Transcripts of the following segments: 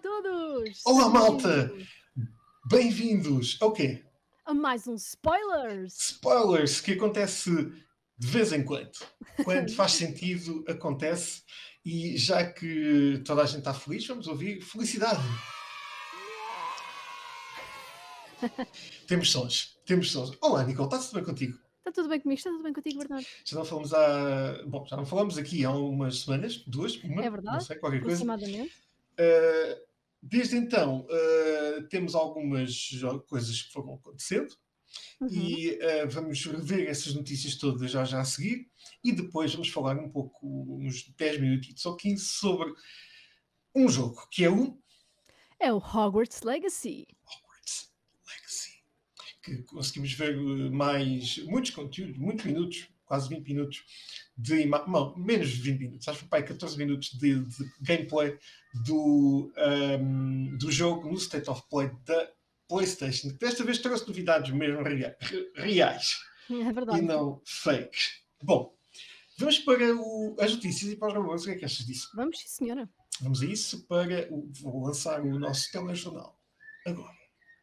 todos! Olá, malta! Bem-vindos ao quê? A mais um Spoilers! Spoilers, que acontece de vez em quando. Quando faz sentido, acontece. E já que toda a gente está feliz, vamos ouvir felicidade. Temos sons. Olá, Nicole, está tudo bem contigo? Está tudo bem comigo? Está tudo bem contigo, Bernardo? Já não falamos aqui há umas semanas, uma, É verdade, não sei, qualquer coisa. aproximadamente. Desde então, temos algumas coisas que foram acontecendo e vamos rever essas notícias todas já a seguir e depois vamos falar um pouco, uns 10 minutos ou 15, sobre um jogo que é o É o Hogwarts Legacy. Hogwarts Legacy, que conseguimos ver muitos conteúdos, muitos minutos, quase 20 minutos, não, menos de 20 minutos, acho que foi 14 minutos de gameplay do jogo no State of Play da PlayStation, que desta vez trouxe novidades mesmo reais É verdade. e não fakes. Bom, vamos para as notícias e para os rumores. O que é que achas disso? Vamos, sim, senhora. Vamos a isso vou lançar o nosso telejornal agora.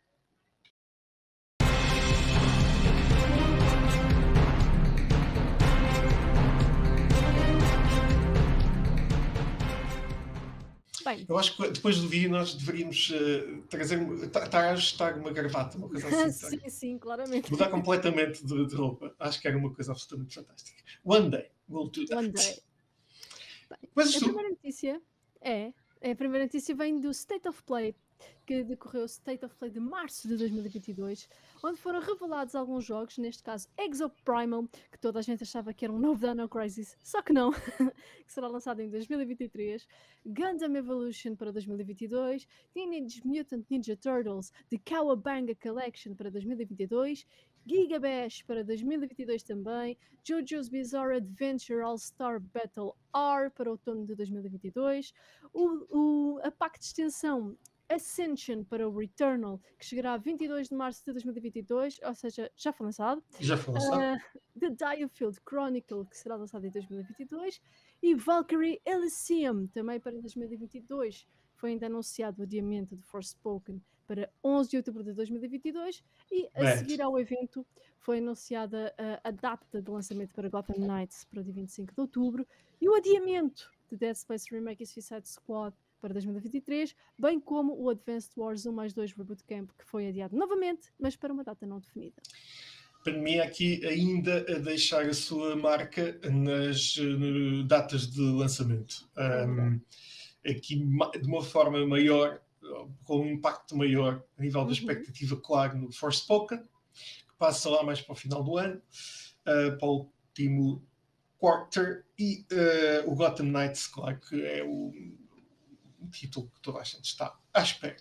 Bem, Eu acho que depois do vídeo nós deveríamos estar uma gravata, uma coisa assim. sim, claramente. Mudar completamente de roupa. Acho que era uma coisa absolutamente fantástica. One day we'll do that. One day. Bem, Mas a primeira notícia vem do State of Play, que decorreu o State of Play de março de 2022, onde foram revelados alguns jogos, neste caso Exoprimal, que toda a gente achava que era um novo Dino Crisis, só que não, que será lançado em 2023, Gundam Evolution para 2022, Teenage Mutant Ninja Turtles The Cowabunga Collection para 2022, Giga Bash para 2022 também, JoJo's Bizarre Adventure All-Star Battle R para outono de 2022, a pack de extensão Ascension para o Returnal, que chegará a 22 de março de 2022, ou seja, já foi lançado. The Diofield Chronicle, que será lançado em 2022, e Valkyrie Elysium, também para 2022. Foi ainda anunciado o adiamento de Forspoken para 11 de outubro de 2022 e a seguir ao evento foi anunciada a data de lançamento para Gotham Knights para o dia 25 de outubro e o adiamento de Dead Space Remake e Suicide Squad para 2023, bem como o Advanced Wars 1+2 Reboot Camp, que foi adiado novamente, mas para uma data não definida. Para mim, aqui ainda a deixar a sua marca nas datas de lançamento. Aqui, de uma forma maior, com um impacto maior a nível da expectativa, claro, no Forspoken, que passa lá mais para o final do ano, para o último quarter, e o Gotham Knights, claro, que é um título que toda a gente está à espera.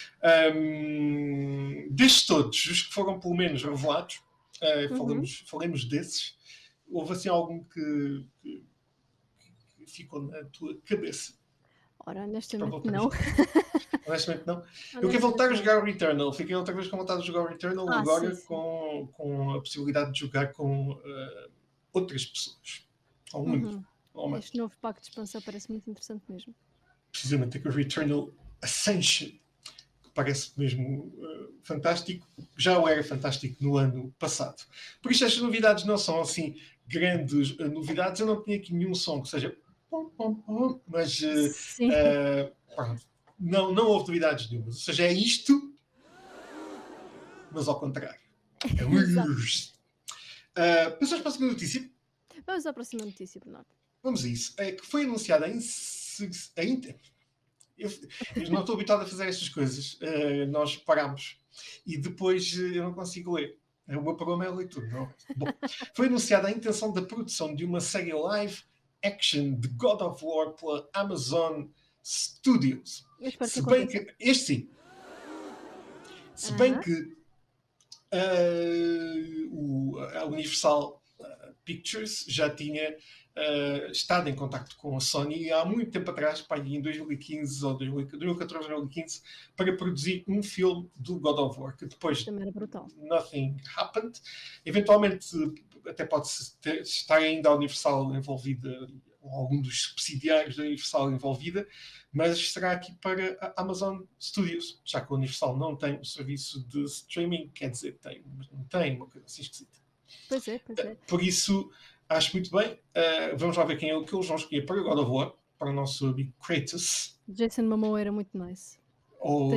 Destes todos, os que foram pelo menos revelados, falemos desses. Houve assim algum que ficou na tua cabeça? Ora, honestamente não. Honestamente não. Eu quero voltar a jogar o Returnal. Fiquei outra vez com vontade de jogar o Returnal agora sim. Com a possibilidade de jogar com outras pessoas. Ou muito. Este novo pack de expansão parece muito interessante mesmo. Precisamente aqui o Returnal Ascension, que parece mesmo fantástico. Já o era fantástico no ano passado. Por isso estas novidades não são assim grandes novidades. Eu não tinha aqui nenhum som que seja... Mas não houve novidades nenhumas. Ou seja, é isto, mas ao contrário. Passamos para a próxima notícia. Vamos à próxima notícia, Bernardo. Vamos a isso. Que foi anunciada eu não estou habituado a fazer estas coisas. Nós parámos e depois eu não consigo ler. O meu problema é a leitura. Não? Bom, foi anunciada a intenção da produção de uma série live action de God of War pela Amazon Studios. Se bem que este sim. Se bem que a Universal Pictures já tinha estado em contacto com a Sony há muito tempo atrás, em 2015 ou 2014 ou 2015, para produzir um filme do God of War, que depois nothing happened. Eventualmente até pode estar ainda a Universal envolvida ou algum dos subsidiários da Universal envolvida, mas será aqui para a Amazon Studios, já que a Universal não tem o serviço de streaming, quer dizer, tem, mas não tem, uma coisa assim esquisita. Pois é, pois é. Por isso, acho muito bem. Vamos lá ver quem é o que eles vão escolher para God of War, para o nosso amigo Kratos. Jason Momoa era muito nice. Ou...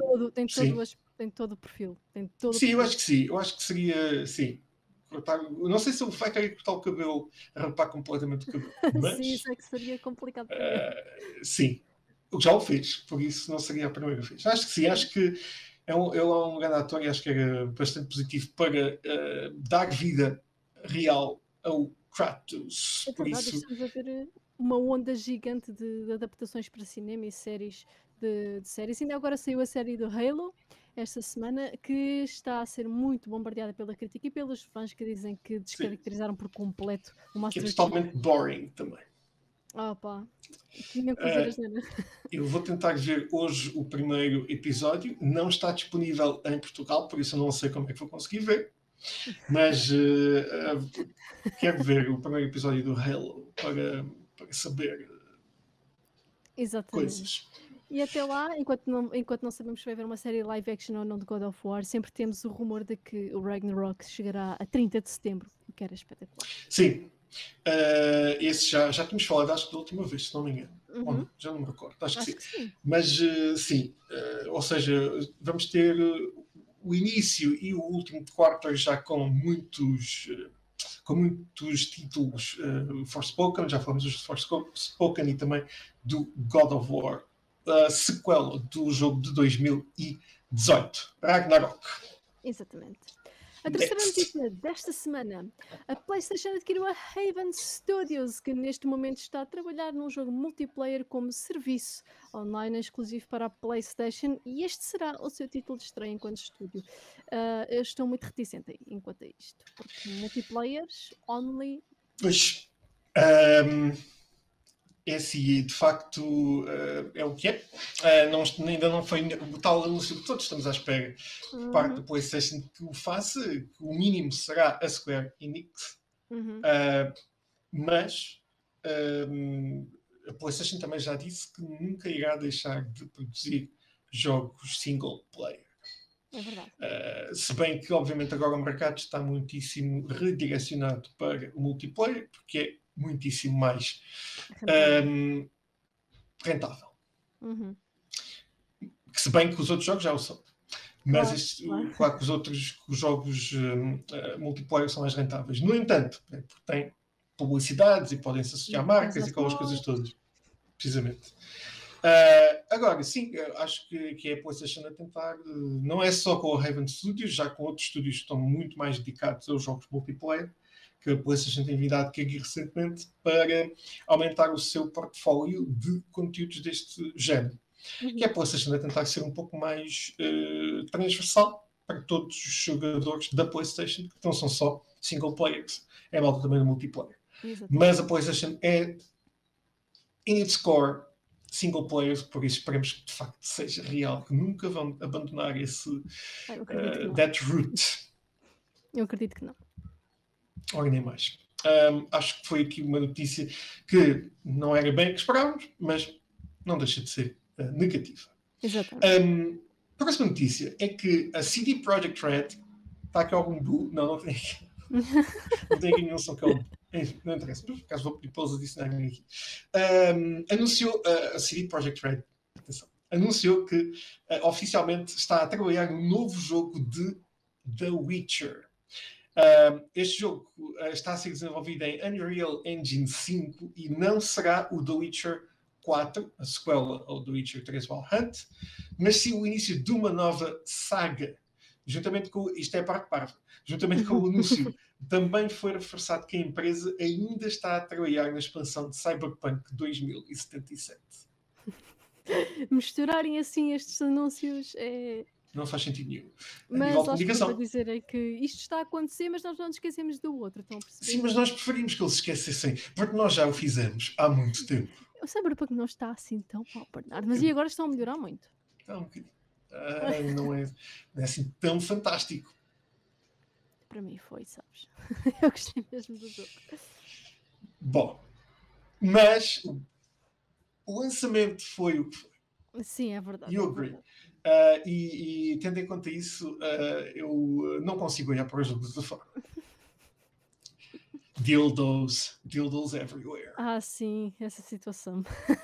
Tem todo o perfil. Tem todo o Sim, eu perfil. acho que sim. Eu acho que seria, sim. Cortar, eu não sei se ele vai querer cortar o cabelo, rapar completamente o cabelo, mas... Sim, isso é que seria complicado para ele. Sim. Já o fez, por isso não seria a primeira vez. Acho que sim, acho que ele é um grande ator e acho que era bastante positivo para dar vida real ao Kratos. É Por verdade, isso, estamos a ver uma onda gigante de adaptações para cinema e séries de séries. Ainda agora saiu a série do Halo esta semana, que está a ser muito bombardeada pela crítica e pelos fãs que dizem que descaracterizaram por completo o que é Master Chief. totalmente boring também. Pá, tinha que fazer as neiras. Eu vou tentar ver hoje o primeiro episódio. Não está disponível em Portugal, por isso eu não sei como é que vou conseguir ver. Mas quero ver o primeiro episódio do Halo para saber Exatamente. coisas. E até lá, enquanto não sabemos se vai haver uma série live action ou não de God of War, sempre temos o rumor de que o Ragnarok chegará a 30 de setembro, o que era espetacular. Sim. Esse já tínhamos falado, acho que da última vez, se não me engano. Uhum. Já não me recordo. Acho que sim. Mas sim, ou seja, vamos ter o início e o último quarto já com muitos títulos. Forspoken, já falamos dos Forspoken e também do God of War, a sequela do jogo de 2018, Ragnarok. Exatamente. A terceira notícia desta semana: a PlayStation adquiriu a Haven Studios, que neste momento está a trabalhar num jogo multiplayer como serviço online exclusivo para a PlayStation, e este será o seu título de estreia enquanto estúdio. Eu estou muito reticente aí, enquanto a isto, porque multiplayers only. Pois, esse de facto é o que é. Ainda não foi o tal anúncio que todos estamos à espera por parte da PlayStation que o faça, que o mínimo será a Square Enix. Mas a PlayStation também já disse que nunca irá deixar de produzir jogos single player. É verdade. Se bem que, obviamente, agora o mercado está muitíssimo redirecionado para o multiplayer, porque é muitíssimo mais rentável. Que se bem que os outros jogos já o são. Mas claro que os outros jogos multiplayer são mais rentáveis. No entanto, porque têm publicidades e podem se associar a marcas e aquelas coisas todas. Precisamente. Agora, sim, acho que é a PlayStation a tentar, não é só com a Raven Studios, já com outros estúdios que estão muito mais dedicados aos jogos multiplayer, que a PlayStation tem vindo a adquirir recentemente, para aumentar o seu portfólio de conteúdos deste género. Que é a PlayStation a tentar ser um pouco mais transversal para todos os jogadores da PlayStation, que não são só single players, é malta também do multiplayer. Exatamente. Mas a PlayStation é, in its core, single players, por isso esperemos que de facto seja real, que nunca vão abandonar esse that route. Eu acredito que não. Ora, nem mais. Acho que foi aqui uma notícia que não era bem o que esperávamos, mas não deixa de ser negativa. Exatamente. Próxima notícia é que a CD Projekt Red está aqui algum bu. Não tem aqui. Não tem aqui nenhum som que é não interessa, por acaso vou pedir para eles adicionarem aqui. Anunciou a CD Projekt Red, atenção, anunciou que oficialmente está a trabalhar num novo jogo de The Witcher. Este jogo está a ser desenvolvido em Unreal Engine 5 e não será o The Witcher 4, a sequela ao The Witcher 3 Wild Hunt, mas sim o início de uma nova saga. Juntamente com, isto é a parte parva, juntamente com o anúncio, também foi reforçado que a empresa ainda está a trabalhar na expansão de Cyberpunk 2077. Misturarem assim estes anúncios é... Não faz sentido nenhum. Mas acho que para dizer é que isto está a acontecer, mas nós não nos esquecemos do outro. Estão a perceber? Sim, mas nós preferimos que eles se esquecessem, porque nós já o fizemos há muito tempo. O Cyberpunk não está assim tão mal, Bernardo, mas e agora estão a melhorar muito. Está um bocadinho. Não é assim tão fantástico. Para mim foi, sabes? Eu gostei mesmo do jogo. Bom, Mas o lançamento foi o que foi. Sim, é verdade. You é agree. verdade. E tendo em conta isso, eu não consigo olhar para o jogo dessa forma. Dildos everywhere. Ah, sim, essa situação.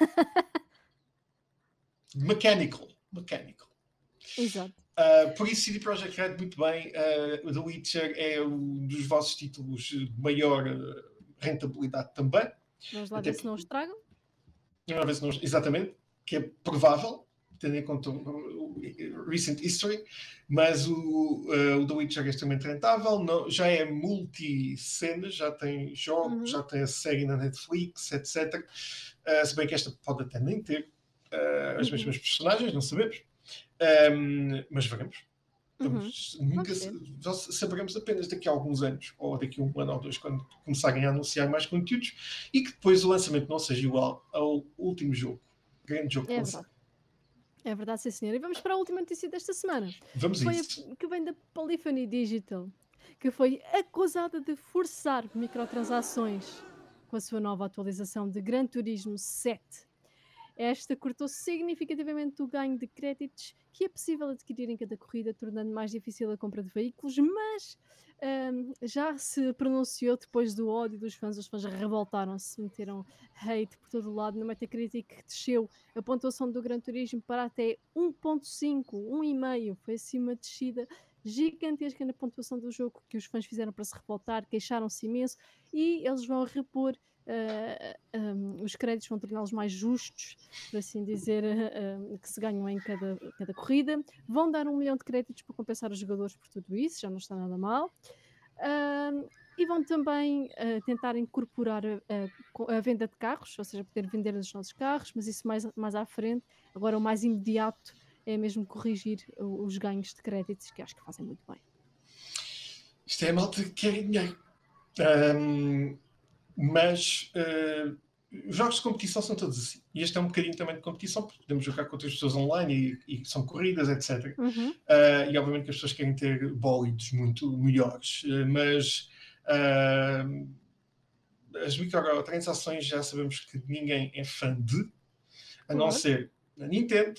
Mechanical. Exato. Por isso, CD Projekt Red, muito bem. The Witcher é um dos vossos títulos de maior rentabilidade também. Vamos lá Até ver se não estragam. Uma vez não, exatamente, que é provável, tendo em conta o recent history, mas o The Witcher é extremamente rentável, não, já é multi-cenas, já tem jogos, já tem a série na Netflix, etc. Se bem que esta pode até nem ter as mesmas personagens, não sabemos. Mas veremos. Nunca saberemos apenas daqui a alguns anos, ou daqui a um ano ou dois, quando começarem a anunciar mais conteúdos, e que depois o lançamento não seja igual ao último jogo, grande jogo que lançaram. É verdade, sim, senhor. E vamos para a última notícia desta semana. Vamos a isso. Que vem da Polyphony Digital, que foi acusada de forçar microtransações com a sua nova atualização de Gran Turismo 7. Esta cortou significativamente o ganho de créditos que é possível adquirir em cada corrida, tornando mais difícil a compra de veículos, mas já se pronunciou depois do ódio dos fãs. Os fãs revoltaram-se, meteram hate por todo o lado. No Metacritic desceu a pontuação do Gran Turismo para até 1.5, 1,5. Foi assim uma descida gigantesca na pontuação do jogo, que os fãs fizeram para se revoltar, queixaram-se imenso, e eles vão repor os créditos, vão torná-los mais justos, por assim dizer, que se ganham em cada corrida. Vão dar 1 milhão de créditos para compensar os jogadores por tudo isso, já não está nada mal. E vão também tentar incorporar a venda de carros, ou seja, poder vender os nossos carros, mas isso mais à frente. Agora o mais imediato é mesmo corrigir os ganhos de créditos, que acho que fazem muito bem. Isto é a malta que quer dinheiro. Mas os jogos de competição são todos assim. E este é um bocadinho também de competição, porque podemos jogar com outras pessoas online e são corridas, etc. E obviamente que as pessoas querem ter bólidos muito melhores. Mas as microtransações já sabemos que ninguém é fã de, a não ser a Nintendo.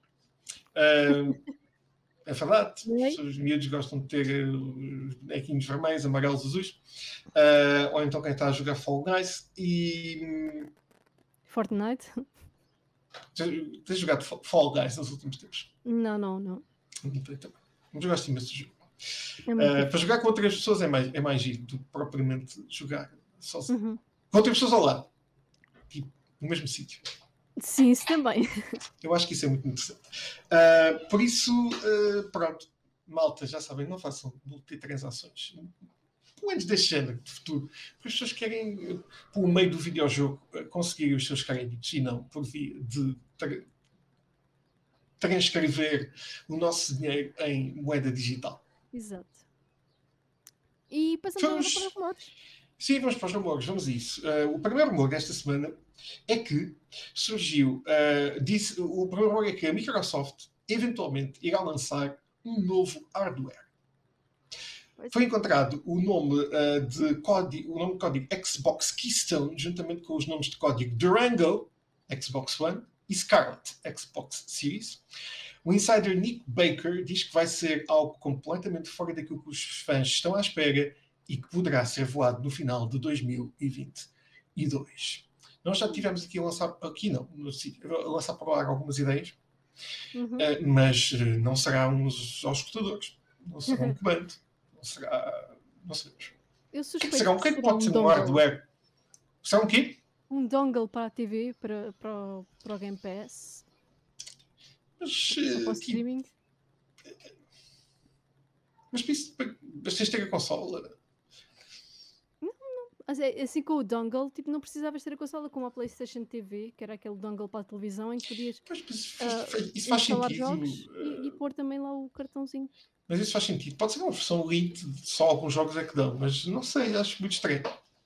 É verdade. Os miúdos gostam de ter os bonequinhos vermelhos, amarelos, azuis. Ou então quem está a jogar Fall Guys e... Fortnite. Tens jogado Fall Guys nos últimos tempos? Não. Mas eu gosto imenso de jogo. Para jogar com outras pessoas é mais giro do que propriamente jogar sozinho. Com outras pessoas ao lado. Tipo, no mesmo sítio. Sim, isso também. Eu acho que isso é muito interessante. Por isso, pronto, malta, já sabem, não façam multitransações. Pelo menos deste género, de futuro. Porque as pessoas querem, por meio do videojogo, conseguir os seus créditos e não por via de transcrever o nosso dinheiro em moeda digital. Exato. E passamos agora para os rumores. Sim, vamos para os rumores, vamos a isso. O primeiro rumor desta semana é que surgiu, o primeiro rumor é que a Microsoft eventualmente irá lançar um novo hardware. Foi encontrado o nome de código Xbox Keystone, juntamente com os nomes de código Durango, Xbox One, e Scarlet, Xbox Series. O insider Nick Baker diz que vai ser algo completamente fora daquilo que os fãs estão à espera e que poderá ser voado no final de 2022. Nós já tivemos aqui a lançar, a lançar para lá algumas ideias, mas não será uns auscultadores, não será um comando, não será. Não sabemos. Eu suspeito será que que pode ser um hardware? Será um quê? Um dongle para a TV, para o Game Pass. Mas, para o streaming. Mas tens de ter a consola. Não. Assim com o dongle, tipo, não precisavas ter a consola como a PlayStation TV, que era aquele dongle para a televisão em que podias isso faz sentido. Jogos e pôr também lá o cartãozinho. Mas isso faz sentido. Pode ser uma versão Elite, só alguns jogos é que dão, mas não sei, acho muito estranho.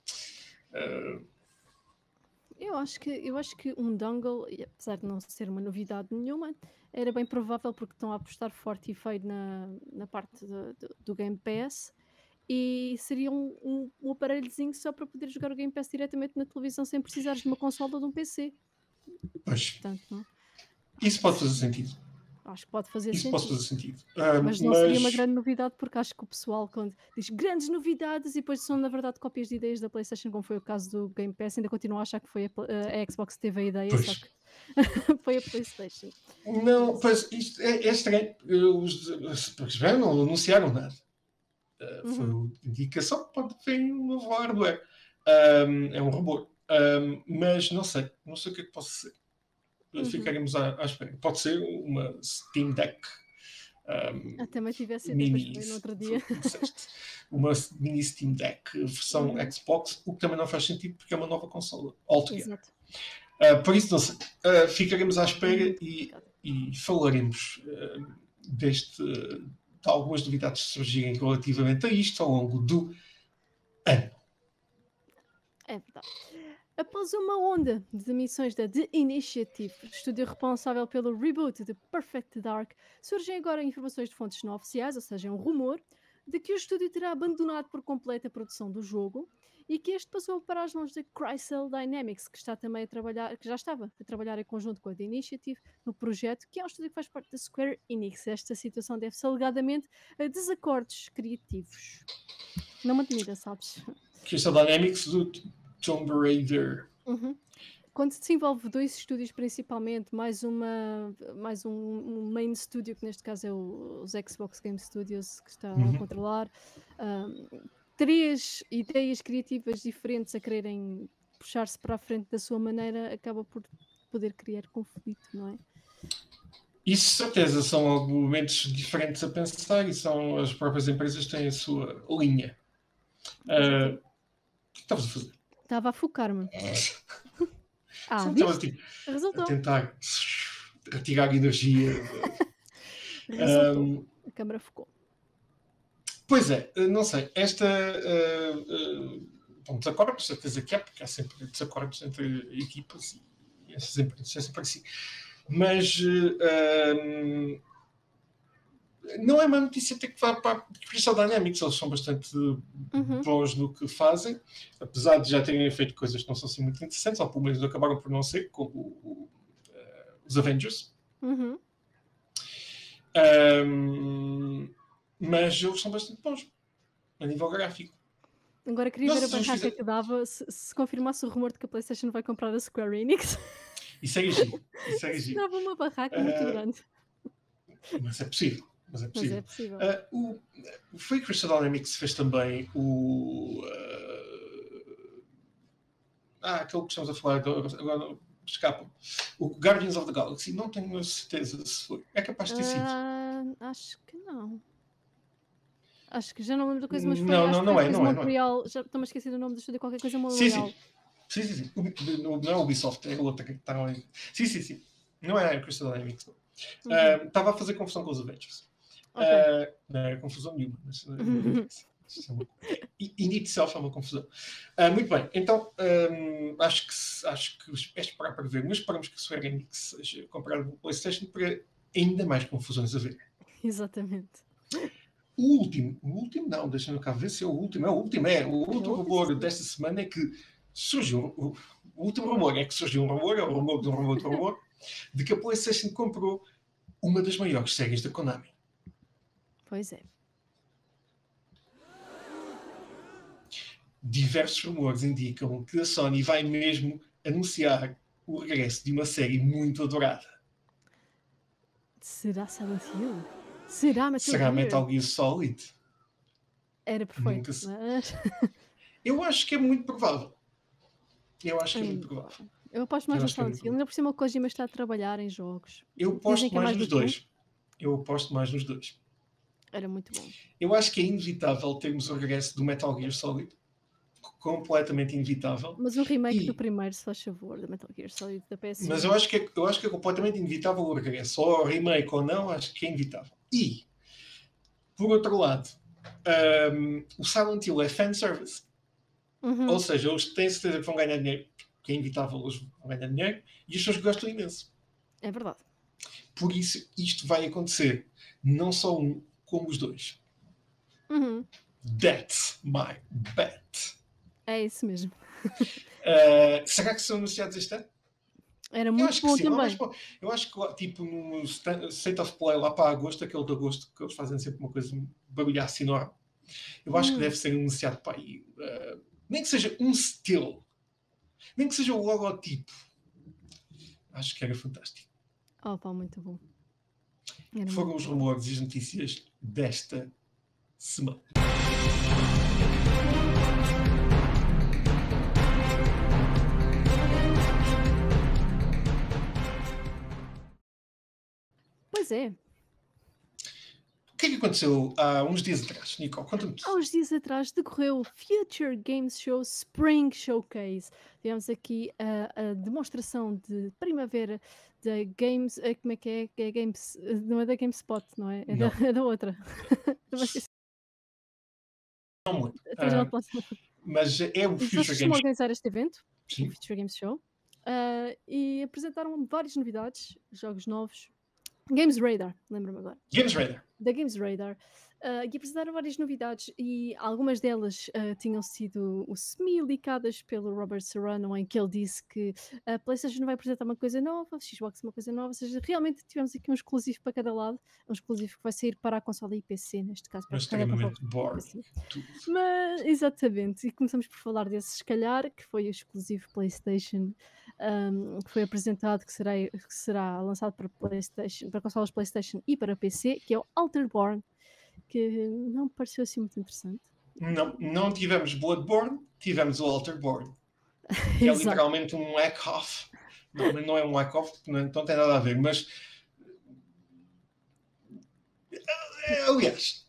Eu acho que um dongle, apesar de não ser uma novidade nenhuma, era bem provável porque estão a apostar forte e feio na parte do Game Pass. e seria um aparelhozinho só para poder jogar o Game Pass diretamente na televisão sem precisares de uma consola ou de um PC. Pois, Portanto, isso pode fazer sentido. acho que pode fazer Isso pode sentido. fazer sentido. Mas não seria uma grande novidade, porque acho que o pessoal, quando diz grandes novidades e depois são, na verdade, cópias de ideias da PlayStation, como foi o caso do Game Pass, ainda continua a achar que foi a Xbox que teve a ideia, só Pois. que foi a PlayStation. Não, pois isto é estranho. Os não anunciaram nada. Foi uma indicação que pode vir um novo hardware. É um rumor. Mas não sei o que é que possa ser. Ficaremos à espera. Pode ser uma Steam Deck. Também tivesse ideia, depois Mini, foi no outro dia. uma mini Steam Deck versão Xbox, o que também não faz sentido porque é uma nova consola. Altogether. Exato. Por isso, não sei. Ficaremos à espera e falaremos de algumas novidades que surgirem relativamente a isto ao longo do ano. É verdade. Após uma onda de demissões da The Initiative, estúdio responsável pelo reboot de Perfect Dark, surgem agora informações de fontes não oficiais, ou seja, um rumor, de que o estúdio terá abandonado por completo a produção do jogo e que este passou para as mãos da Crystal Dynamics, que está também a trabalhar, que já estava a trabalhar em conjunto com a The Initiative no projeto, que é um estúdio que faz parte da Square Enix. Esta situação deve-se alegadamente a desacordos criativos. Não me admira, sabes? Crystal Dynamics do Tomb Raider. Quando se envolve dois estúdios principalmente, mais um main studio, que neste caso é os Xbox Game Studios, que está a controlar, três ideias criativas diferentes a quererem puxar-se para a frente da sua maneira, acaba por poder criar conflito, não é? Isso, certeza, são argumentos diferentes a pensar e são as próprias empresas têm a sua linha. O que estavas a fazer? Estava a focar-me. Resultou. A tentar retirar energia. Resultou. A câmara focou. Pois é, não sei. Esta. Desacordos, certeza que é, porque há sempre desacordos entre equipas e essas empresas é sempre assim. Mas. Não é uma notícia até que vá para a Crystal Dynamics, eles são bastante bons no que fazem, apesar de já terem feito coisas que não são assim muito interessantes, ou pelo menos acabaram por não ser, como os Avengers. Mas eles são bastante bons a nível gráfico. Agora queria ver a barraca que dava se confirmasse o rumor de que a PlayStation vai comprar a Square Enix. Isso é giro. Isso dava uma barraca muito grande. Mas é possível. Mas é possível. Foi Crystal Dynamics fez também aquele que estamos a falar agora escapa. O Guardians of the Galaxy. Não tenho a certeza se foi. É capaz de ter sido. Acho que não. Acho que já não lembro da coisa, mas foi. Não é. Montreal. Já estou-me a esquecer do nome do estúdio, qualquer coisa Montreal. Sim. Não é o Ubisoft, é outra que está ali. Sim. Não é a Crystal Dynamics. Estava a fazer confusão com os Avengers. Não era confusão nenhuma. Mas, in itself é uma confusão. Muito bem, então acho que é esperar para ver, mas esperamos que a Square Enix seja comprada pelo PlayStation para ainda mais confusões a ver. Exatamente. O último não, deixa-me cá ver se é o último. O último rumor desta semana é que surgiu. O último rumor é que surgiu um rumor, é o rumor de um rumor de rumor, de que a PlayStation comprou uma das maiores séries da Konami. Pois é. Diversos rumores indicam que a Sony vai mesmo anunciar o regresso de uma série muito adorada. Será Silent Hill? Será Metal Gear Solid? Era perfeito, mas... Eu acho que é muito provável. Eu aposto mais no Silent Hill. Ainda por cima o Kojima está a trabalhar em jogos. Eu aposto mais nos dois. Era muito bom. Eu acho que é inevitável termos o regresso do Metal Gear Solid. Completamente inevitável. Mas um remake do primeiro, se faz favor, do Metal Gear Solid da PS1. Mas eu acho que é completamente inevitável o regresso. Ou remake ou não, acho que é inevitável. E, por outro lado, o Silent Hill é fanservice. Ou seja, eles têm certeza que vão ganhar dinheiro, porque é inevitável, eles vão ganhar dinheiro, e as pessoas gostam imenso. É verdade. Por isso, isto vai acontecer. Não só um, como os dois. That's my bet. É isso mesmo. Será que são anunciados este ano? Era Eu muito acho que bom sim. também. Eu acho que lá, tipo no State of Play lá para agosto, aquele de agosto, que eles fazem sempre uma coisa, um barulhaço enorme. Eu acho que deve ser anunciado para aí. Nem que seja um still. Nem que seja o logotipo. Acho que era fantástico. Oh, pá, muito bom. Era Foram muito os bom. rumores e as notícias desta semana. Pois é. O que é que aconteceu há uns dias atrás, Nicole? Conta-me Há tudo. uns dias atrás decorreu o Future Games Show Spring Showcase. Tivemos aqui a demonstração de primavera da Games. Como é que é? É Games, não é da GameSpot, não é? É, Não. é da outra. Também esqueci. Não muito. Também já não posso. Mas é o Mas eles Future costumam Games organizar este evento, o Show. Future Games Show, e apresentaram várias novidades, jogos novos. Games Radar, lembro-me agora. Games Radar. Da Games Radar, e apresentaram várias novidades e algumas delas tinham sido semi-licadas pelo Robert Serrano, em que ele disse que a PlayStation vai apresentar uma coisa nova, a Xbox uma coisa nova, ou seja, realmente tivemos aqui um exclusivo para cada lado, um exclusivo que vai sair para a consola e PC, neste caso para Mas cada consola extremamente e boring. PC. Tudo. Mas, exatamente, e começamos por falar desse, se calhar, que foi o exclusivo PlayStation, que foi apresentado, que será lançado para PlayStation, para consolas PlayStation e para PC, que é o Alterborn, que não me pareceu assim muito interessante. Não tivemos Bloodborne, tivemos o Alterborn. Que é Exato. literalmente um hack-off. Não é um hack-off, não tem nada a ver, mas aliás,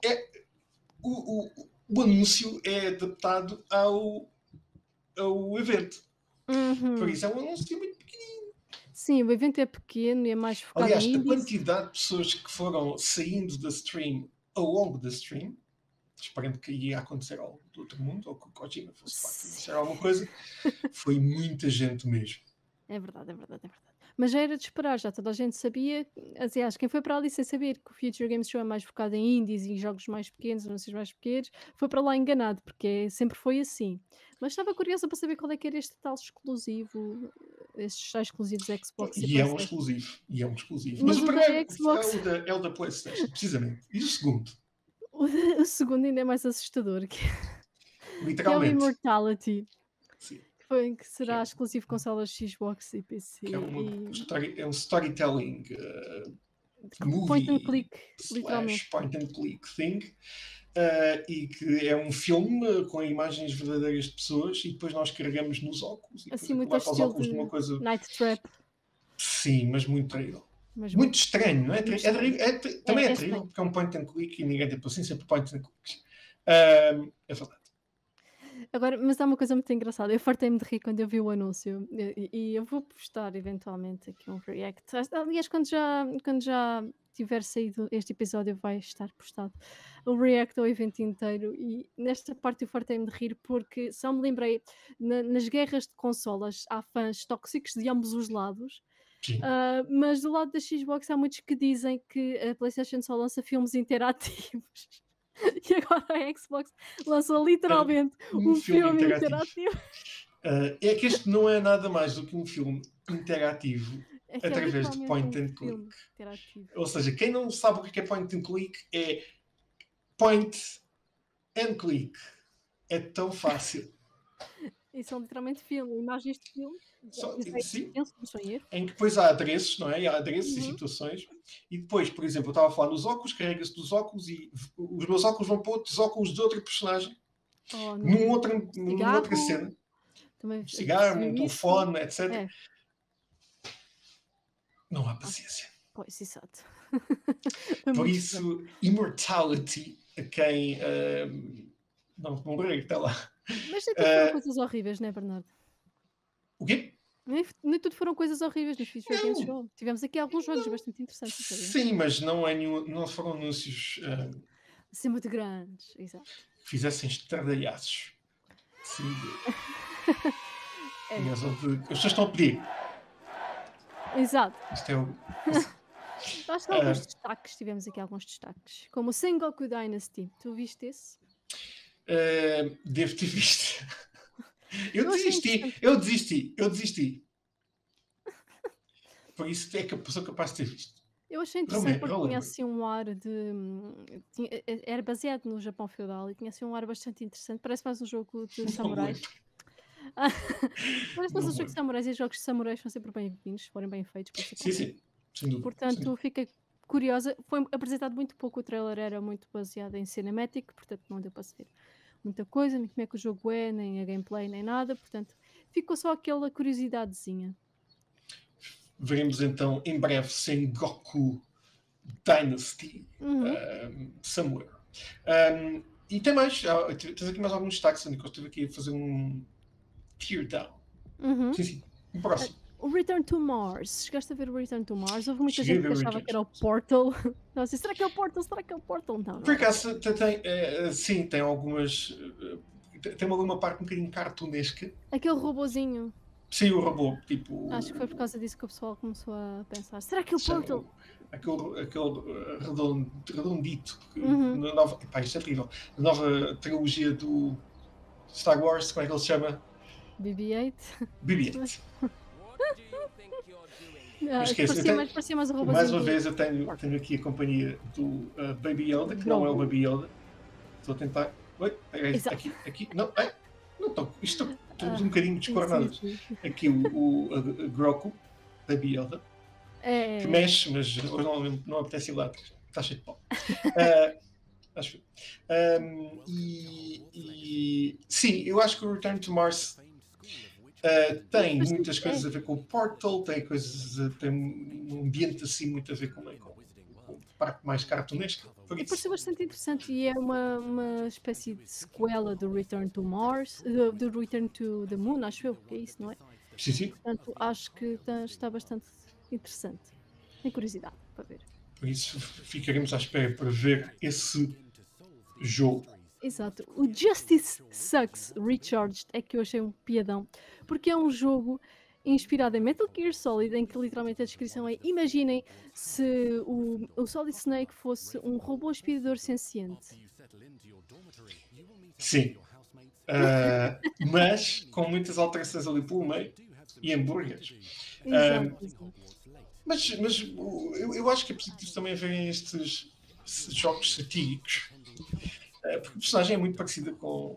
o anúncio é adaptado ao evento. Por isso é um anúncio muito pequenino. Sim, o evento é pequeno e é mais focado Aliás, em a indies. quantidade de pessoas que foram saindo da stream ao longo da stream, esperando que ia acontecer algo do outro mundo, ou que o Kojima fosse para acontecer alguma coisa, foi muita gente mesmo. É verdade, é verdade, é verdade. Mas já era de esperar, já toda a gente sabia. Aliás, quem foi para ali sem saber que o Future Games Show é mais focado em indies e jogos mais pequenos, anúncios mais pequenos, foi para lá enganado, porque sempre foi assim. Mas estava curiosa para saber qual é que era este tal exclusivo, estes tais exclusivos Xbox e E é um PlayStation. exclusivo. Mas Mas o o da primeiro Xbox, é o da PlayStation, precisamente. E o segundo? o segundo ainda é mais assustador, que é o Literalmente. Immortality, Sim. que será exclusivo consolas Xbox e PC. Que é um storytelling Point and movie click, literalmente. / point and click thing. E que é um filme com imagens verdadeiras de pessoas e depois nós carregamos nos óculos. E Assim, muito lá ao para os estilo óculos de de uma coisa. Night Trap. Sim, mas muito terrível. Mas Muito estranho, não é? muito Também é terrível, estranho. porque é um point and click e ninguém tem paciência por point and clicks. É verdade. Agora, mas há uma coisa muito engraçada. Eu fartei-me de rir quando eu vi o anúncio e eu vou postar eventualmente aqui um react. Aliás, quando já tiver saído este episódio, vai estar postado o react ao evento inteiro. E nesta parte eu fartei-me de rir porque só me lembrei nas guerras de consolas há fãs tóxicos de ambos os lados. Mas do lado da Xbox há muitos que dizem que a PlayStation só lança filmes interativos. E agora a Xbox lançou literalmente um filme interativo. É que este não é nada mais do que um filme interativo através de point and click. Ou seja, quem não sabe o que é point and click é point and click. É tão fácil. E são literalmente imagens de filme. Sim, em que depois há adereços, não é? Há adereços e situações. E depois, por exemplo, eu estava a falar dos óculos, carrega-se dos óculos e os meus óculos vão para outros óculos de outro personagem. Numa outra cena. Cigarro, num telefone, etc. Não há paciência. Pois, exato. Por isso, Immortality, a quem não morrer, está lá. Mas nem tudo foram coisas horríveis, não é, Bernardo? O quê? Nem tudo foram coisas horríveis no Future Games Show. Tivemos aqui alguns jogos bastante interessantes. Sim, mas não foram anúncios assim muito grandes, exato. Que fizessem estardalhaços. Sim. As pessoas estão a pedir. Exato. Isto é o... Acho que há alguns destaques, tivemos aqui alguns destaques, como o Sengoku Dynasty. Tu viste esse? Devo ter visto. Eu Eu achei desisti, eu desisti, eu desisti. Por isso é que eu sou capaz de ter visto. Eu achei interessante porque tinha Relembro. assim um ar de. Era baseado no Japão feudal e tinha assim um ar bastante interessante. Parece mais um jogo de Não me samurais. lembro. Parece mais Não um me jogo de lembro. samurais e os jogos de samurais são sempre bem-vindos, se forem bem feitos, por isso Sim, confio. sim, sem dúvida. Sem Portanto, dúvida. fiquei curiosa. Foi apresentado muito pouco, o trailer era muito baseado em cinematic, portanto não deu para saber muita coisa, nem como é que o jogo é, nem a gameplay, nem nada. Portanto, ficou só aquela curiosidadezinha. Veremos então em breve Sengoku Dynasty Uhum, Somewhere. E tem mais, tens aqui mais alguns destaques, Nico. Estive aqui a fazer um teardown. uhum. Sim, sim. O próximo. O Return to Mars. Chegaste a ver o Return to Mars? Houve muita Cheguei a gente ver que o achava Return que to era o Mars. Portal. Não, assim, será que é o Portal? Será que é o Portal? Não, Por não é. acaso, sim, tem algumas. Tem alguma parte um bocadinho cartunesca. Aquele robozinho. Sim, o robô, tipo. Acho que foi por causa disso que o pessoal começou a pensar. Será que é o Se chama Portal? aquele redondito. Uhum. Na nova, epá, isto é terrível. Na nova trilogia do Star Wars, como é que ele se chama? BB-8. BB-8. Mas esquece, Parecia mais um mais robozinho uma do vez eu tenho aqui a companhia do Baby Yoda, que não é o Grogu. Baby Yoda. Estou a tentar. Oi, Exato. aqui. Não, não estou. Isto estamos um bocadinho Sim, descoordenados. sim. Aqui o Grogu, Baby Yoda, que É. mexe, mas hoje não apetece ir lá. Está cheio de pau. Acho. Sim, eu acho que o Return to Mars tem Mas, muitas coisas a ver com o Portal, tem um ambiente assim muito a ver com parte mais cartunesca. Por isso. pareceu bastante interessante e é uma espécie de sequela do Return to Mars, do Return to the Moon, acho eu, que é isso, não é? Sim, sim. Portanto, acho que está bastante interessante. Tenho curiosidade para ver. Por isso ficaremos à espera para ver esse jogo. Exato. O Justice Sucks Recharged é que eu achei um piadão, porque é um jogo inspirado em Metal Gear Solid, em que literalmente a descrição é: imaginem se o Solid Snake fosse um robô aspirador senciente. Sim. Mas com muitas alterações ali pelo meio e hambúrgueres. Exato. Mas eu acho que é positivo também verem estes jogos satíricos. Porque a personagem é muito parecida com.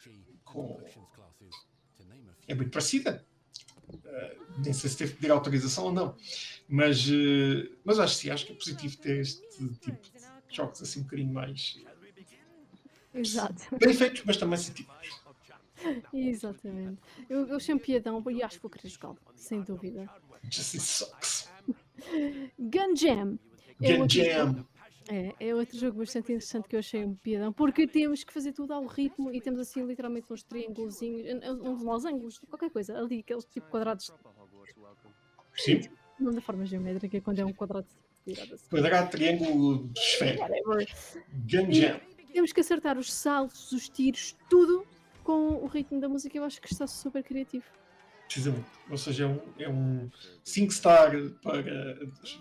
É muito parecida. Nem sei se teve que pedir autorização ou não. Mas acho que é positivo ter este tipo de jogos assim um bocadinho mais. Exato. Bem feitos, mas também satíricos. Exatamente. Eu achei um piadão e acho que vou querer jogá-lo, sem dúvida. Justice Sucks. Gun Jam. Gun Jam. É outro jogo bastante interessante que eu achei um piadão, porque temos que fazer tudo ao ritmo e temos assim literalmente uns triângulozinhos, uns losangos, qualquer coisa, ali, aqueles tipo quadrados. Sim. Não da forma geométrica, quando é um quadrado virado assim. Quadrado, triângulo, esfera. Whatever. Gun Jam. Temos que acertar os saltos, os tiros, tudo com o ritmo da música. Eu acho que está super criativo. Precisamente. Ou seja, é um 5-star para.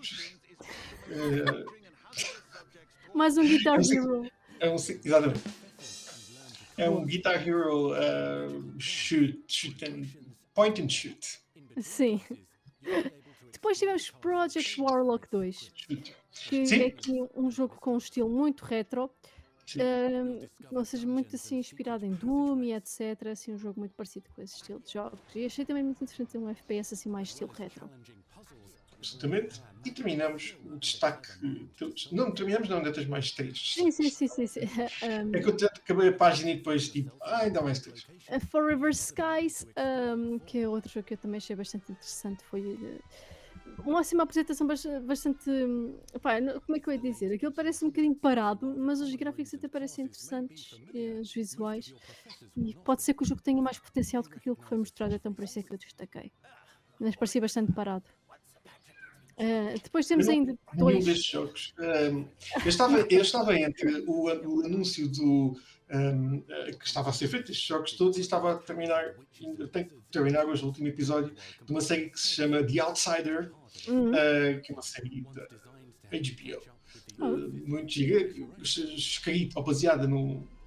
Mais um Guitar Hero. Exatamente. É um Guitar Hero point and shoot. Sim. Depois tivemos Project Warlock 2, que Sim. é aqui um jogo com um estilo muito retro, ou seja, muito assim inspirado em Doom e etc. Assim, um jogo muito parecido com esse estilo de jogos. E achei também muito interessante um FPS assim mais estilo retro. Absolutamente. E terminamos o destaque. Não, ainda tens mais 3. Sim. É que eu acabei a página e depois tipo, ainda há mais 3. Forever Skies, que é outro jogo que eu também achei bastante interessante, foi uma apresentação bastante. Como é que eu ia dizer? Aquilo parece um bocadinho parado, mas os gráficos até parecem interessantes, os visuais, e pode ser que o jogo tenha mais potencial do que aquilo que foi mostrado, então por isso é que eu destaquei. Mas parecia bastante parado. Depois temos ainda dois. Nenhum destes jogos. Eu estava entre o anúncio que estava a ser feito, estes jogos todos, e estava a terminar, tenho que terminar hoje o último episódio de uma série que se chama The Outsider, que é uma série da HBO. Muito gira, escrita ou baseada num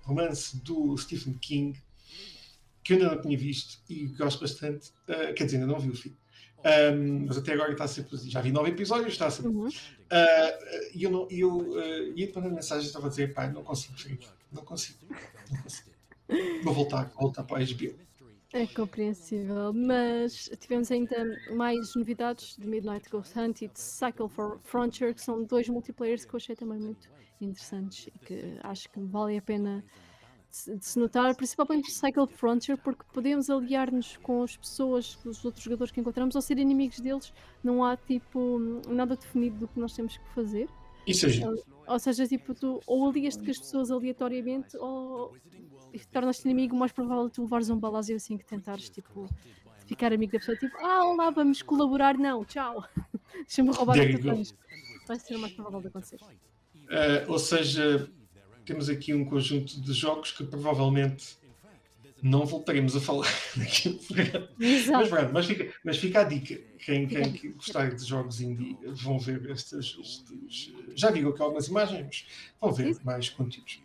romance do Stephen King, que eu ainda não tinha visto e gosto bastante. Quer dizer, ainda não vi o filme. Mas até agora está a ser produzido. Já vi 9 episódios, está a ser. E eu ia mandar mensagem, estava a dizer, pá, não consigo ver aqui. Não consigo. Vou voltar para a HBO. É compreensível, mas tivemos ainda mais novidades de Midnight Ghost Hunt e de Cycle for Frontier, que são 2 multiplayers que eu achei também muito interessantes e que acho que vale a pena de se notar, principalmente Cycle Frontier, porque podemos aliar-nos com as pessoas, os outros jogadores que encontramos, ou ser inimigos deles, não há tipo nada definido do que nós temos que fazer. Isso é giro. Ou seja, tipo, tu ou alias-te com as pessoas aleatoriamente ou tornas-te inimigo, mais provável tu levares um balazio assim que tentares, tipo, ficar amigo da pessoa, tipo, olá, vamos colaborar, não, tchau. Deixa-me roubar There o you que tu go. tens. Vai ser o mais provável de acontecer. Ou seja, temos aqui um conjunto de jogos que provavelmente não voltaremos a falar daqui a programa. Exato. Mas pronto, mas fica a dica. Quem gostar de jogos indie vão ver estes já viram aqui algumas imagens, mas vão ver Sim. mais conteúdos.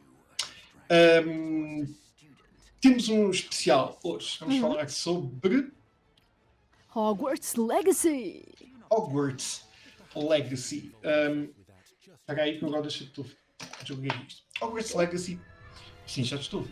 Temos um especial hoje. Vamos falar sobre Hogwarts Legacy. Hogwarts Legacy. Espera aí que eu agora deixo de jogar isto. Hogwarts Legacy. Sim, já estou.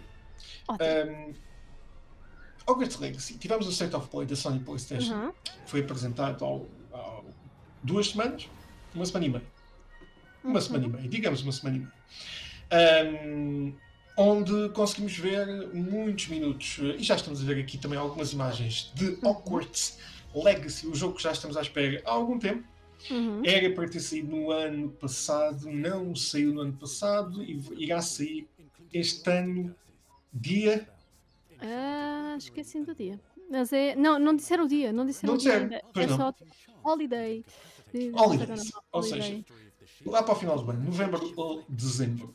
Hogwarts Legacy. Tivemos o State of Play da Sony PlayStation. Foi apresentado há 2 semanas. Uma semana e meia. Semana e meia. Digamos uma semana e meia. Onde conseguimos ver muitos minutos. E já estamos a ver aqui também algumas imagens de Hogwarts Legacy. O jogo que já estamos à espera há algum tempo. Era para ter saído no ano passado. Não saiu no ano passado. E irá sair este ano. Dia... esqueci do dia. Mas é... Não disseram o dia. Não disseram o dia ainda. É só Holiday. Holidays. Ou seja, lá para o final do ano. Novembro ou dezembro.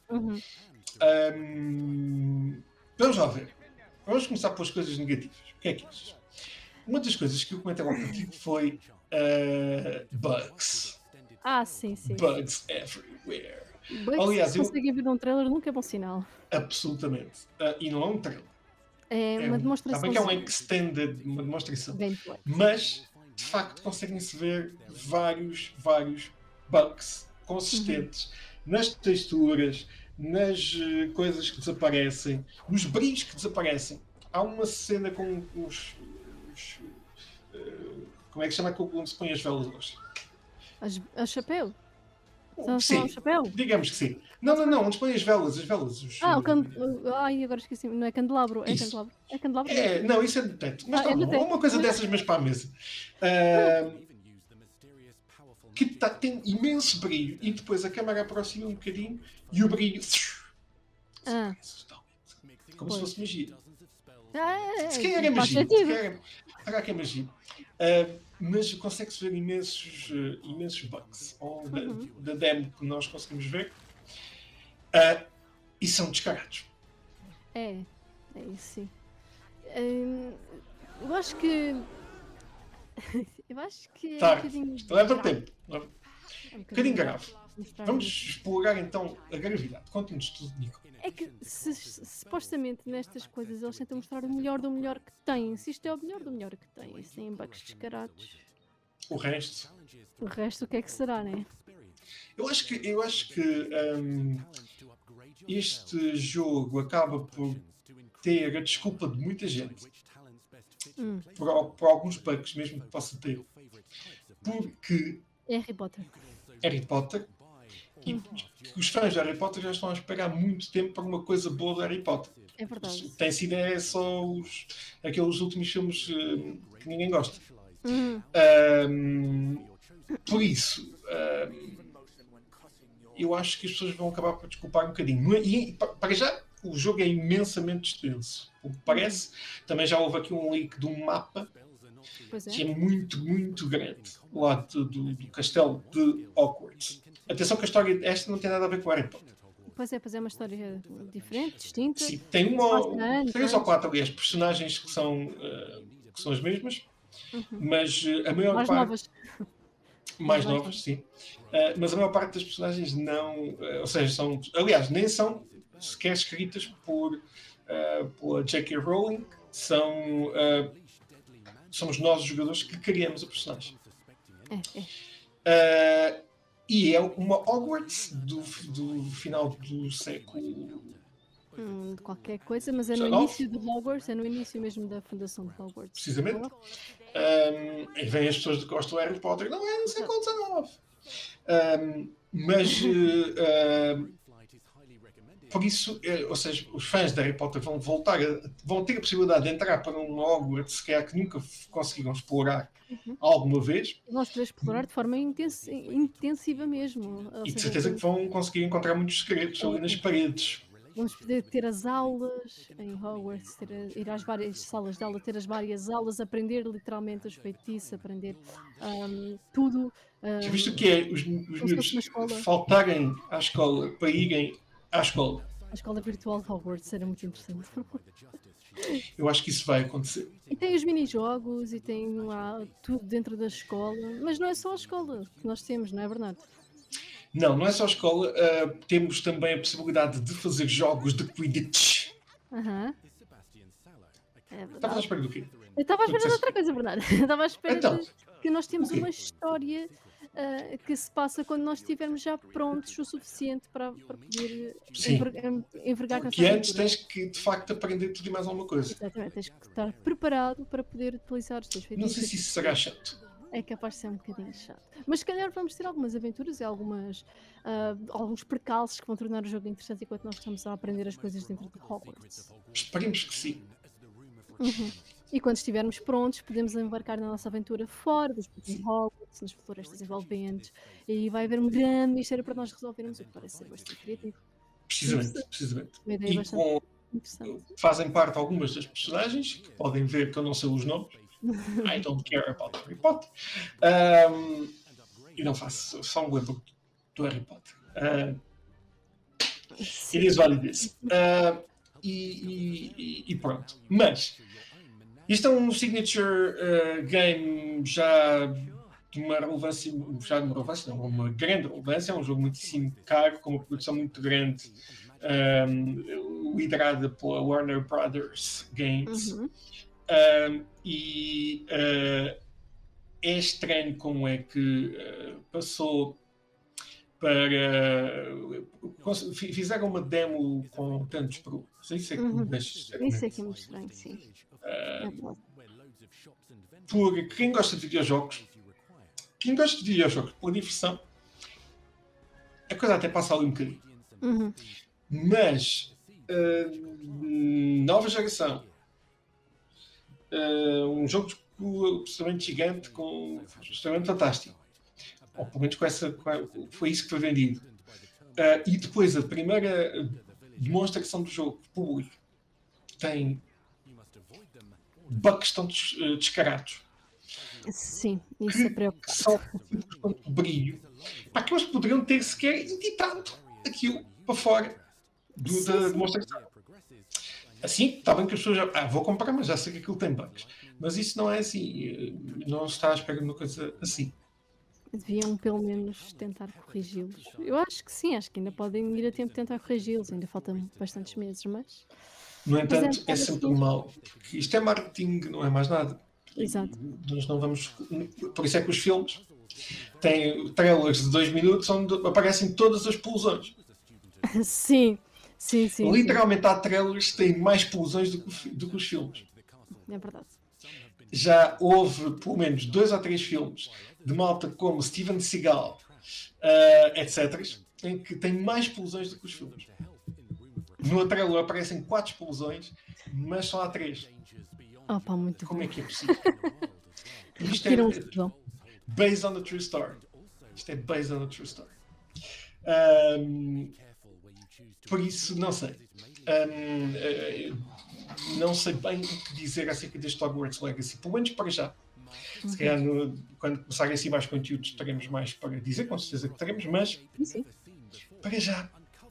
Vamos lá ver. Vamos começar pelas coisas negativas. O que é que achas? Uma das coisas que eu comentei logo contigo foi bugs. Sim. Bugs everywhere. Aliás, se conseguem ver num trailer nunca é bom sinal. Absolutamente. E não é um trailer. É uma demonstração. Também que é um extended, uma demonstração. Mas, de facto, conseguem-se ver vários bugs consistentes nas texturas, nas coisas que desaparecem, nos brilhos que desaparecem. Há uma cena com os como é que se chama onde se põe as velas hoje? A chapéu? Sim, chapéu? Digamos que sim. Não, onde se põe as velas. Agora esqueci, não é candelabro, é candelabro. É candelabro? Não, isso é de teto. Mas uma coisa dessas, mas para a mesa. Que tem imenso brilho e depois a câmera aproxima um bocadinho e o brilho como se fosse magia. Se calhar é magia. Será que é magia? Mas consegue-se ver imensos bugs da demo que nós conseguimos ver e são descarados. É isso sim. Eu acho que tá, leva tempo. Um bocadinho grave. Vamos explorar então a gravidade. Conte-nos tudo, Nico. É que supostamente nestas coisas eles tentam mostrar o melhor do melhor que têm. Se isto é o melhor do melhor que têm, sem bugs descarados. O resto o que é que será, né? Eu acho que este jogo acaba por ter a desculpa de muita gente por alguns bugs mesmo que possa ter, porque é Harry Potter e os fãs de Harry Potter já estão a esperar muito tempo para uma coisa boa do Harry Potter. É verdade. Tem sido só aqueles últimos filmes que ninguém gosta. Por isso eu acho que as pessoas vão acabar por desculpar um bocadinho. E para já o jogo é imensamente extenso. O que parece, também já houve aqui um leak de um mapa que é muito, muito grande lá do castelo de Hogwarts. Atenção que a história esta não tem nada a ver com Harry Potter. Pois é uma história diferente, distinta. Sim, tem 3 ou 4 aliás, personagens que são as mesmas, mas a maior mais parte... novas. Mais novos, sim. Mas a maior parte das personagens não... ou seja, são... Aliás, nem são sequer escritas pela J.K. Rowling. Somos nós, os jogadores, que criamos a personagem. E é uma Hogwarts do final do século... de qualquer coisa, mas é no início do Hogwarts, é no início mesmo da fundação de Hogwarts. Precisamente. E vêm as pessoas que gostam do Harry Potter, não é no século XIX. Mas por isso, ou seja, os fãs de Harry Potter vão ter a possibilidade de entrar para um Hogwarts que nunca conseguiram explorar alguma vez. Vamos poder explorar de forma intensiva mesmo. E de certeza que vão conseguir encontrar muitos segredos ali nas paredes. Vamos poder ter as aulas em Hogwarts, ir às várias salas de aula, ter as várias aulas, aprender literalmente os feitiços, aprender tudo. Já viste o que é os miúdos faltarem à escola para irem à escola? A escola virtual de Hogwarts era muito interessante. Eu acho que isso vai acontecer. E tem os mini-jogos e tem lá tudo dentro da escola, mas não é só a escola que nós temos, não é verdade? Não é só a escola. Temos também a possibilidade de fazer jogos de Quidditch. Estavas à espera do quê? Eu estava à espera de outra coisa, Bernardo. Estava à espera de que nós temos uma história que se passa quando nós estivermos já prontos o suficiente para poder envergar com essa que antes tens que, de facto, aprender tudo e mais alguma coisa. Exatamente, tens que estar preparado para poder utilizar os teus feitiços. Não sei se isso será chato. É capaz de ser um bocadinho chato. Mas se calhar vamos ter algumas aventuras e alguns percalços que vão tornar o jogo interessante enquanto nós estamos a aprender as coisas dentro de Hogwarts. Esperemos que sim. E quando estivermos prontos, podemos embarcar na nossa aventura fora dos Hogwarts, nas florestas envolventes, e vai haver um grande mistério para nós resolvermos, o que parece ser bastante criativo. Precisamente. Uma ideia bastante interessante. Fazem parte algumas das personagens, que podem ver que eu não sei os nomes. I don't care about Harry Potter. E não faço, só me lembro do Harry Potter. It is what it is. E pronto. Mas isto é um signature game já de uma relevância, uma grande relevância. É um jogo muitíssimo caro, com uma produção muito grande, liderada pela Warner Brothers Games. É estranho como é que passou para... Fizeram uma demo com tantos problemas. Isso é que me deixa... Isso é que é muito estranho, sim. Por quem gosta de videojogos, pela diversão, a coisa até passa ali um bocadinho. Mas nova geração, um jogo absolutamente gigante, absolutamente fantástico, ou pelo menos foi isso que foi vendido, e depois a primeira demonstração do jogo público tem bugs tão descarados. Sim, isso é preocupante. Só um brilho para que eles poderiam ter sequer editado aquilo para fora da demonstração. Assim, está bem que as pessoas já vou comprar, mas já sei que aquilo tem bugs. Mas isso não é assim. Não se está à espera de uma coisa assim. Deviam pelo menos tentar corrigi-los. Eu acho que sim, acho que ainda podem ir a tempo de tentar corrigi-los. Ainda faltam bastantes meses, mas... No entanto, é sempre mal. Porque isto é marketing, não é mais nada. Exato. Nós não vamos... Por isso é que os filmes têm trailers de 2 minutos onde aparecem todas as explosões. Sim. Literalmente há trailers que têm mais explosões do que os filmes. É verdade. Já houve pelo menos 2 ou 3 filmes de malta como Steven Seagal, etc., em que tem mais explosões do que os filmes. No trailer aparecem 4 explosões, mas só há 3. Opa, muito Como bom. é que é possível? Isto é based on a true story. Por isso, não sei. Não sei bem o que dizer acerca deste Hogwarts Legacy, pelo menos para já. Se calhar, quando começarem assim mais conteúdos, teremos mais para dizer, com certeza que teremos, mas para já.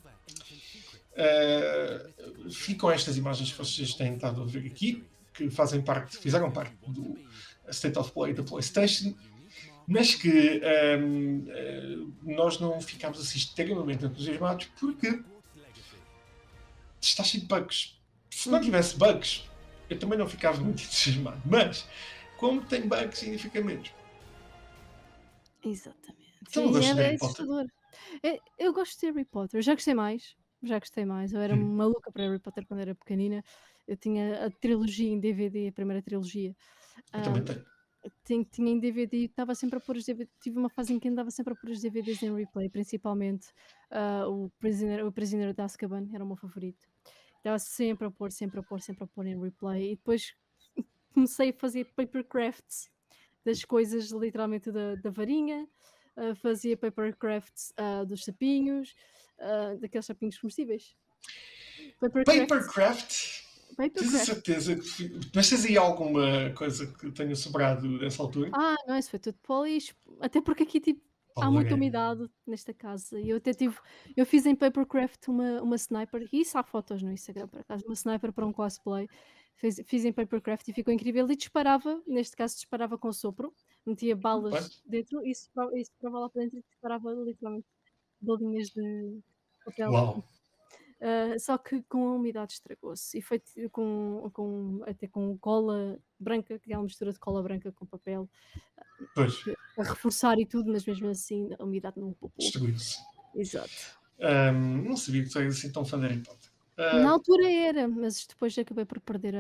Ficam estas imagens que vocês têm estado a ver aqui, que fizeram parte do State of Play da PlayStation. mas que nós não ficámos assim extremamente entusiasmados porque está cheio de bugs. Se não tivesse bugs, eu também não ficava muito entusiasmado. Mas, como tem bugs, significa menos. Exatamente. Tu não E gostas de é Harry Potter? assustador. Eu gosto de Harry Potter, já gostei mais. Já gostei mais. Eu era maluca para Harry Potter quando era pequenina. Eu tinha a trilogia em DVD, a primeira trilogia. Eu também Ahm, tenho. tinha em DVD e estava sempre a pôr os DVD. Tive uma fase em que andava sempre a pôr os DVDs em replay, principalmente o Prisioneiro de Azkaban, era o meu favorito. Estava sempre a pôr, sempre a pôr, sempre a pôr em replay. E depois comecei a fazer paper crafts das coisas, literalmente da varinha. Fazia paper crafts dos sapinhos, daqueles sapinhos comestíveis. Paper crafts, Papercraft? paper Tens a craft. certeza mas tens aí alguma coisa que tenha sobrado dessa altura? Não, isso foi tudo polish, até porque aqui tipo, há muita Olha, umidade nesta casa e eu fiz em papercraft uma sniper, e isso há fotos no Instagram por acaso, uma sniper para um cosplay, fiz em papercraft e ficou incrível e disparava, neste caso disparava com sopro, metia balas pois. dentro e soprava lá para dentro e disparava literalmente bolinhas de papel. Uau, Só que com a umidade estragou-se e foi até com cola branca, aquela mistura de cola branca com papel, pois, a reforçar e tudo, mas mesmo assim a umidade não poupou. destruiu-se. Exato. Não sabia que tu eras assim tão fã de Harry Potter. Na altura era, mas depois acabei por perder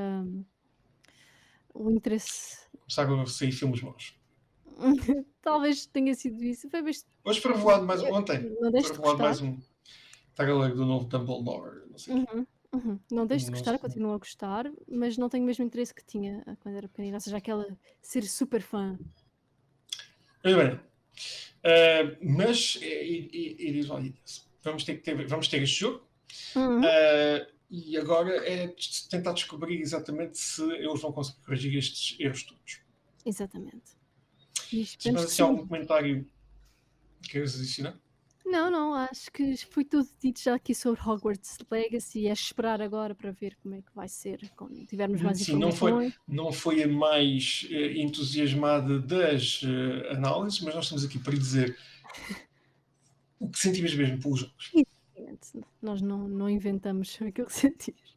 o interesse. Começaram a sair filmes maus. Talvez tenha sido isso. Foi bastante. Hoje foi revelado mais ontem, Não foi deixe de revelado gostar. mais um trailer do novo Dumbledore, não sei o quê. Não deixe de Não gostar, sei. continuo a gostar, mas não tenho o mesmo interesse que tinha quando era pequenina, ou seja, aquela ser super fã. Mas bem, mas vamos ter este jogo. Uhum. E agora é tentar descobrir exatamente se eles vão conseguir corrigir estes erros todos. Exatamente. E Tens esperemos mais que assim sim. algum comentário que queres adicionar? Não, acho que foi tudo dito já aqui sobre Hogwarts Legacy. É esperar agora para ver como é que vai ser quando tivermos mais Sim, informações. não foi a mais entusiasmada das análises, mas nós estamos aqui para dizer o que sentimos mesmo pelos jogos. Exatamente. Nós não inventamos aquilo que sentimos.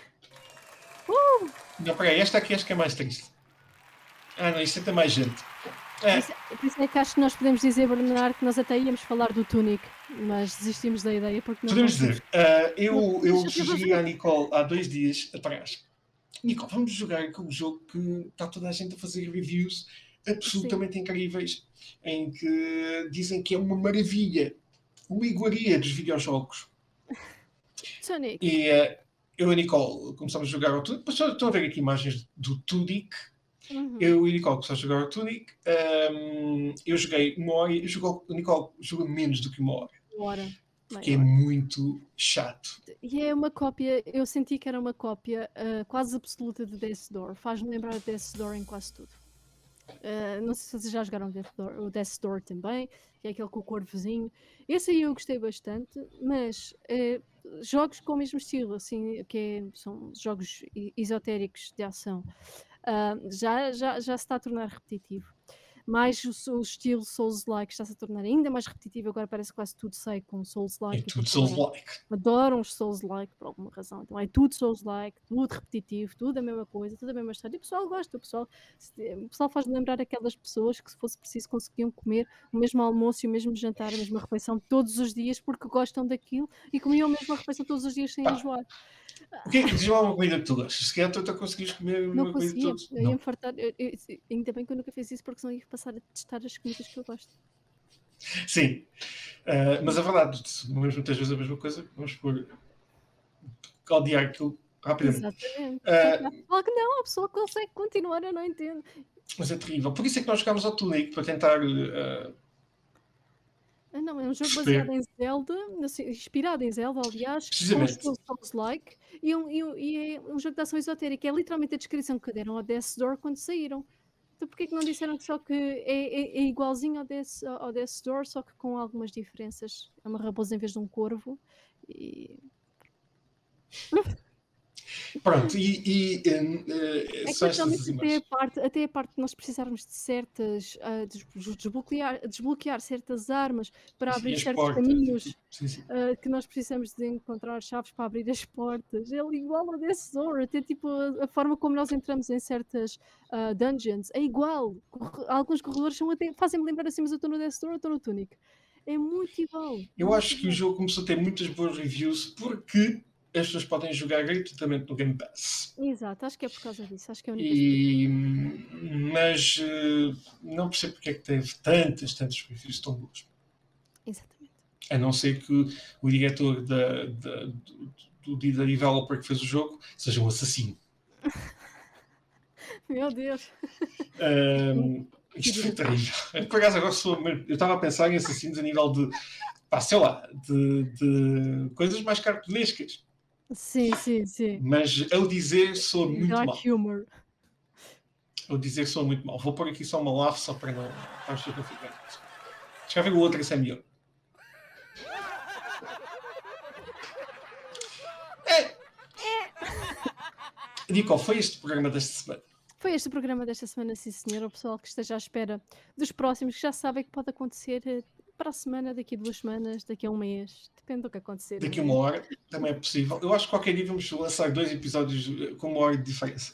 Não, peraí, esta aqui acho que é mais triste. Não, isto é tem mais gente. Por isso é que acho que nós podemos dizer, Bernardo, que nós até íamos falar do Tunic, mas desistimos da ideia porque não Podemos conseguimos. dizer, eu sugeri à Nicole há 2 dias atrás. Nicole, vamos jogar aquele jogo que está toda a gente a fazer reviews absolutamente incríveis, em que dizem que é uma maravilha, uma iguaria dos videojogos. Tunic. E eu e a Nicole começamos a jogar ao Tunic. Estão a ver aqui imagens do Tunic. Eu e a Nicole começamos a jogar ao Tunic. Eu joguei 1 hora e a Nicole jogou menos do que 1 hora. Hora. Porque é muito chato. E é uma cópia, eu senti que era uma cópia quase absoluta de Death's Door. Faz-me lembrar de Death's Door em quase tudo. Não sei se vocês já jogaram o Death's Door também, que é aquele com o corvozinho. Esse aí eu gostei bastante, mas jogos com o mesmo estilo, assim, são jogos esotéricos de ação, já se está a tornar repetitivo. Mais o estilo Souls-like está-se a tornar ainda mais repetitivo, agora parece que quase tudo sai com Souls-like. É tudo Souls-like. Adoram os Souls-like por alguma razão, então é tudo Souls-like, tudo repetitivo, tudo a mesma coisa, tudo a mesma história, e o pessoal gosta, o pessoal faz lembrar aquelas pessoas que se fosse preciso conseguiam comer o mesmo almoço e o mesmo jantar, a mesma refeição todos os dias porque gostam daquilo e comiam a mesma refeição todos os dias sem enjoar. Diz-me alguma comida que tu gostas. Se calhar tu até conseguires comer Não uma comida de conseguia, todos. eu ia me fartar, ainda bem que eu nunca fiz isso porque senão ia passar a testar as comidas que eu gosto. Sim, mas a verdade, comemos muitas vezes a mesma coisa, vamos por odiar aquilo rapidamente. Exatamente. Claro que não, a pessoa consegue continuar, eu não entendo. Mas é terrível. Por isso é que nós jogámos ao Tunic, para tentar Não, é um jogo perceber. baseado em Zelda, assim, inspirado em Zelda, aliás, com Precisamente. estilo Souls-like, e é um jogo de ação esotérica. É literalmente a descrição que deram ao Death's Door quando saíram. Então porquê que não disseram só que é igualzinho ao Death's Door, só que com algumas diferenças? É uma raposa em vez de um corvo. E... Pronto, É que são estas as literalmente imagens. até a parte de nós precisarmos de certas, desbloquear certas armas para abrir E as certos portas, e caminhos, tudo. Sim, sim. que nós precisamos de encontrar chaves para abrir as portas. Ele igual a Death's Door, até tipo a forma como nós entramos em certas, dungeons é igual. Alguns corredores fazem-me lembrar assim, mas eu estou no Death's Door ou estou no Tunic. É muito igual, Eu muito acho que o igual. jogo começou a ter muitas boas reviews porque as pessoas podem jogar gratuitamente no Game Pass. Exato, acho que é por causa disso, acho que é a única Mas não percebo porque é que teve tantas reviews tão boas. exatamente. A não ser que o diretor da developer que fez o jogo seja um assassino. Meu Deus. Isto foi terrível. Por acaso, agora eu estava a pensar em assassinos a nível de, sei lá, de coisas mais cartunescas. Sim, sim, sim. Mas ao dizer soa muito Dark mal. humor. Ao dizer soa muito mal. Vou pôr aqui só uma laugh só para não estar a ficar. Escreve o outro, esse é melhor. Nicole, foi este o programa desta semana? Foi este o programa desta semana, sim senhor. O pessoal que esteja à espera dos próximos, que já sabem que pode acontecer para a semana, daqui a 2 semanas, daqui a um mês. Depende do que acontecer. Daqui a uma hora, também é possível. Eu acho que qualquer dia vamos lançar 2 episódios com uma hora de diferença.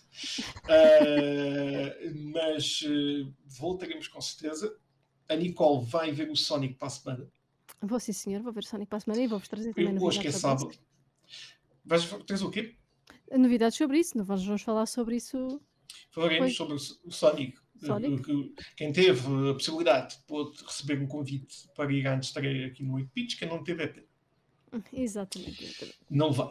Mas voltaremos com certeza. A Nicole vai ver o Sonic para a semana. Vou sim senhor, vou ver o Sonic para a semana e vou-vos trazer também Hoje que é novidades sobre sábado. isso. Tens o quê? Novidades sobre isso, nós vamos falar sobre isso. Falaremos sobre o Sonic. Quem teve a possibilidade de receber um convite para ir à estreia aqui no 8 Pitch, quem não teve é pena. Exatamente. Não vai.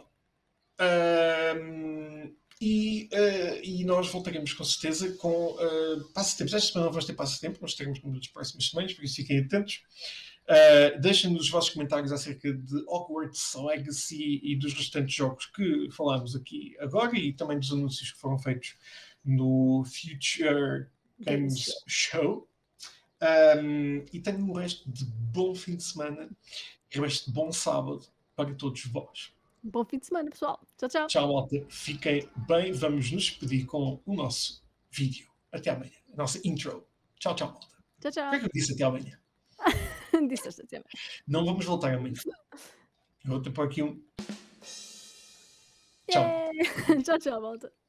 E nós voltaremos com certeza com passatempos. Esta semana não vamos ter passatempo, nós teremos nas próximas semanas, por isso fiquem atentos. Deixem-nos os vossos comentários acerca de Hogwarts Legacy e dos restantes jogos que falámos aqui agora e também dos anúncios que foram feitos no Future Games Show. E tenham um resto de bom fim de semana e um resto de bom sábado para todos vós. Bom fim de semana, pessoal. Tchau, tchau. Tchau, malta. Fiquem bem. Vamos nos despedir com o nosso vídeo. Até amanhã. A nossa intro. Tchau, tchau, malta. Tchau, tchau. Por que eu disse até amanhã? Disseste até amanhã. Não vamos voltar amanhã. Eu vou ter por aqui um... Tchau. Tchau, tchau, malta.